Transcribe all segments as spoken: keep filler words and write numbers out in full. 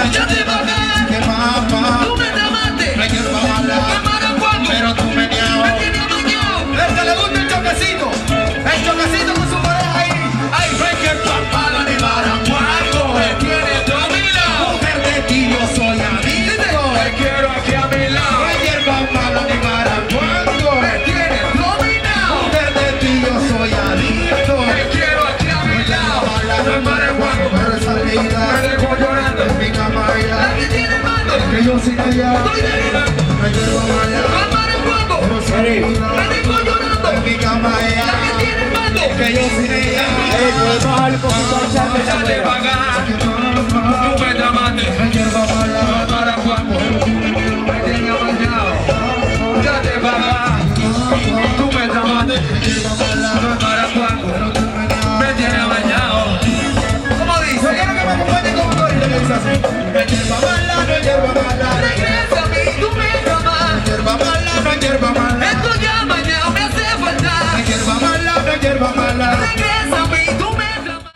Échate pa' acá. Que mamá, Tú me llamaste. no hay hierba mala, Amaracuaco. pero tú me niego. Me tienes amañado. El que le gusta el choquecito, el choquecito con su pareja ahí. Ay, no hay hierba mala ni maracuaco. Me tienes tú a mi lado. Mujer de ti yo soy adicto. Te quiero aquí a mi No lado. hay hierba mala ni maracuando. Me tienes dominado. Mujer de ti yo soy adicto. Te quiero aquí a mi lado. No es maracuaco. Pero esa Me vida dejo llorando. en mi cama ya. La que tiene mano. Que yo sin ella. Estoy de vida. No hay hierba mala. Al maracuaco. Pero esa Me vida dejo llorando. en mi cama La que ya. tiene mano. Que yo sin ella. Échate pa' acá. Tú me llamaste. No hay hierba mala. Maracuaco. Me tienes amañado. Échate pa' acá. Tú me llamaste. Maracuaco. Me tienes amañado. ¿Cómo Yo dice? quiero que me acompañe con un corito que dice así. No hay hierba mala, no hay hierba mala. Regresa a mí, tú me llamas. No hay hierba mala, no hay hierba mala. Estoy amañado, me hace falta. No hay hierba mala, no hay hierba mala. Regresa a mí, tú me llamas.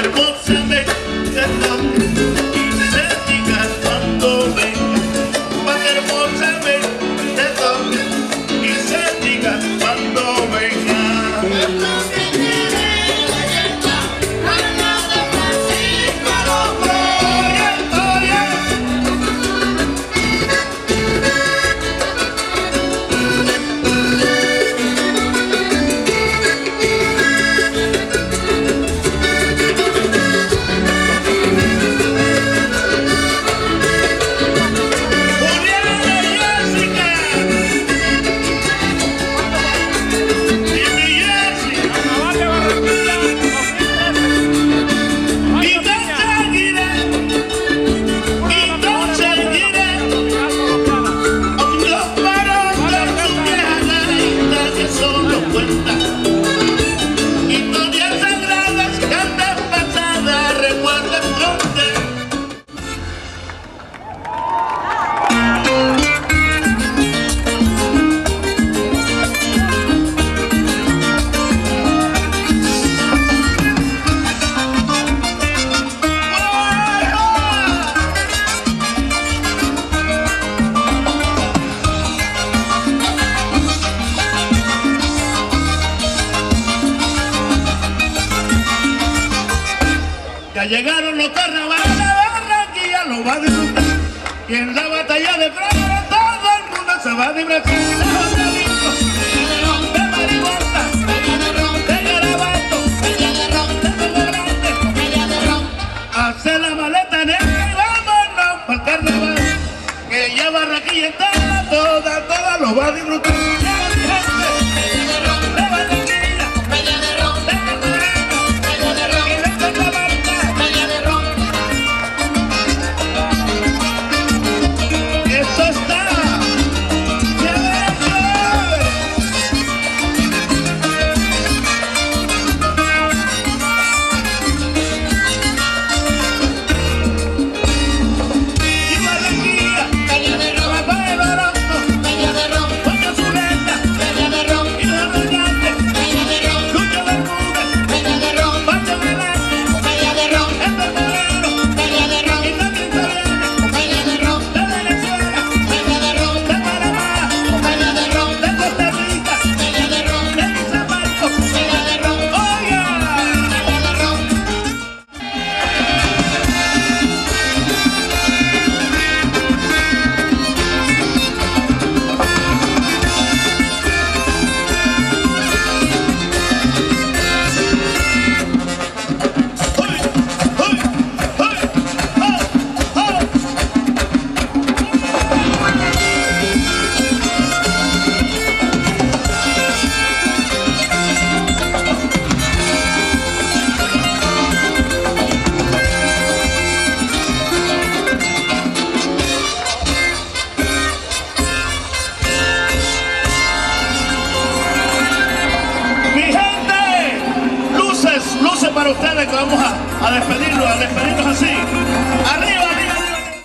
Llegaron los carnavales de Barranquilla, lo va a disfrutar. Y en la batalla de Fragua todo el mundo se va a divertir. De marihuana, de garabato, de todo grande. Hacer la maleta negra y vámonos para el carnaval. Que ya Barranquilla entera, toda, toda lo va a disfrutar. Para ustedes que vamos a, a despedirnos, a despedirnos así. Arriba, arriba, arriba.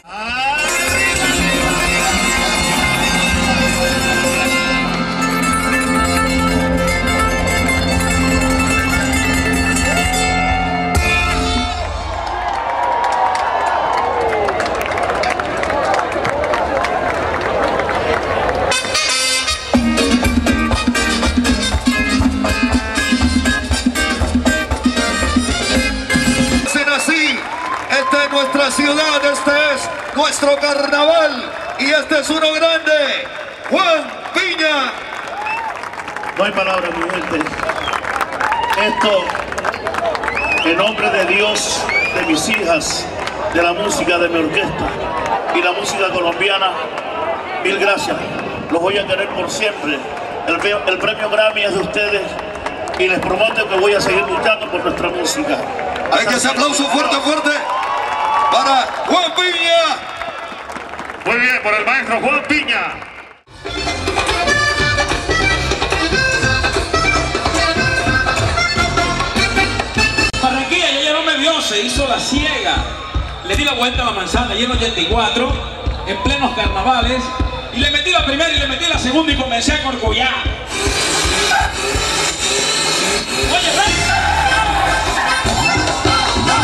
Nuestra ciudad, este es nuestro carnaval y este es uno grande, Juan Piña. No hay palabras, mi gente. Esto, en nombre de Dios, de mis hijas, de la música de mi orquesta y la música colombiana, mil gracias. Los voy a querer por siempre. El, el premio Grammy es de ustedes y les prometo que voy a seguir luchando por nuestra música. Hay que ese aplauso fuerte, fuerte para Juan Piña. Muy bien, por el maestro Juan Piña. Barranquilla ya no me vio, se hizo la ciega. Le di la vuelta a la manzana y en ochenta y cuatro, en plenos carnavales, y le metí la primera y le metí la segunda y comencé a corcollar. Oye, ven.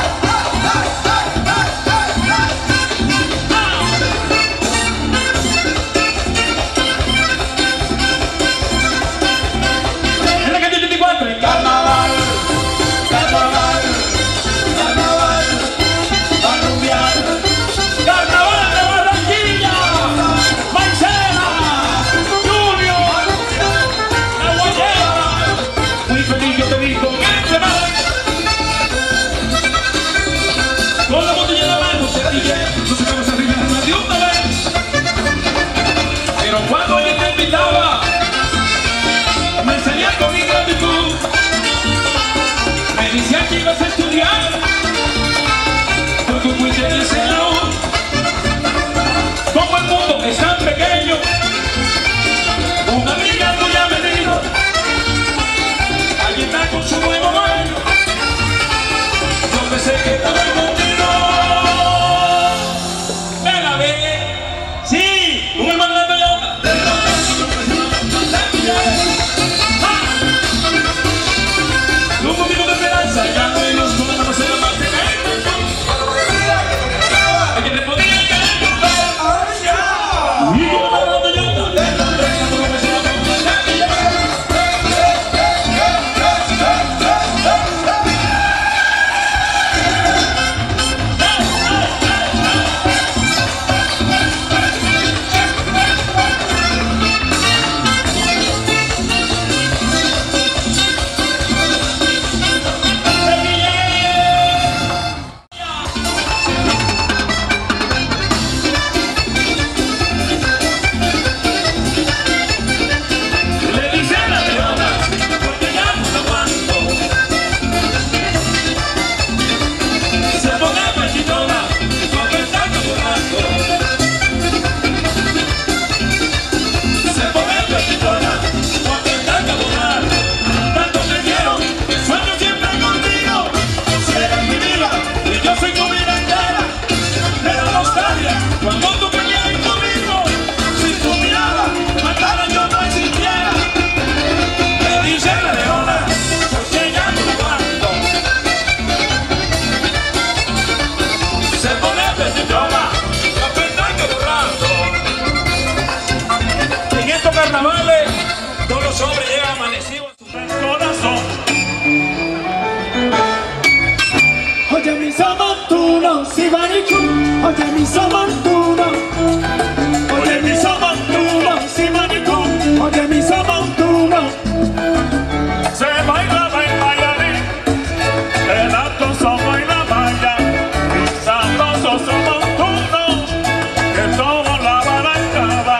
oye mi samantuno, oye mi samantuno, si manicú, oye mi samantuno. Se baila, baila, baila, el acto somos y la baila, pisandoso samantuno, que todos la barancaba.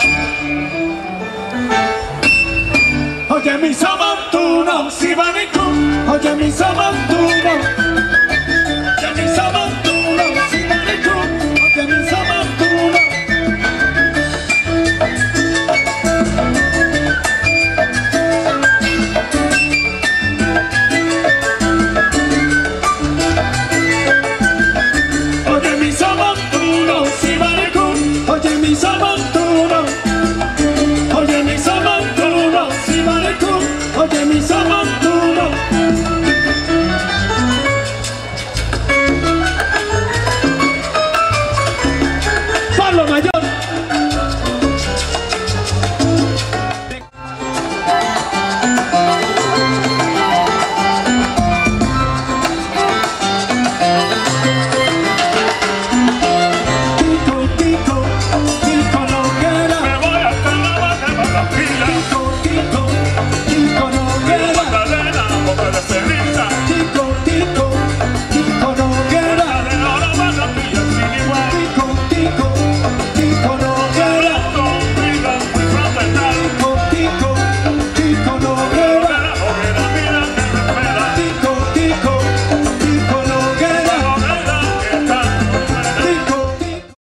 Oye mi samantuno, si manicú, oye mi samantuno.